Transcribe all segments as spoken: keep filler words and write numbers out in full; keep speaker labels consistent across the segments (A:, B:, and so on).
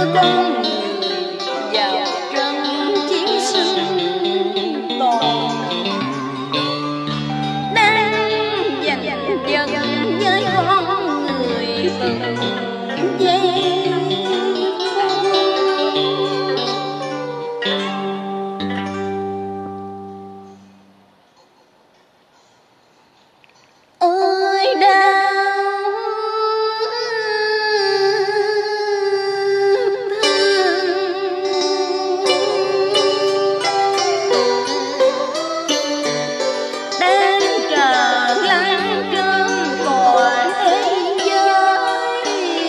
A: đưa con người vào trận chiến sinh tồn, đang dần dần với con người từng giây. Ôi đau đang chờ lăn trên cõi thế giới,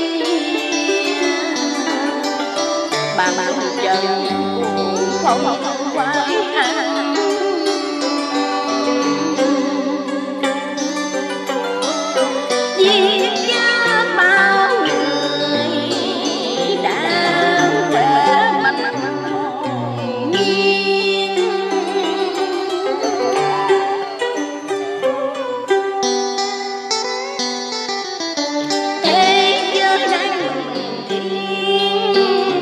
A: bằng chân cũng không quay hẳn. Vì cha bao người đã khỏe mạnh hồn nhiên, thế giới đang bình yên,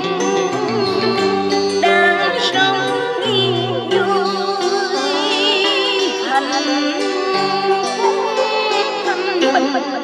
A: đang sống yên vui hạnh phúc thanh bình.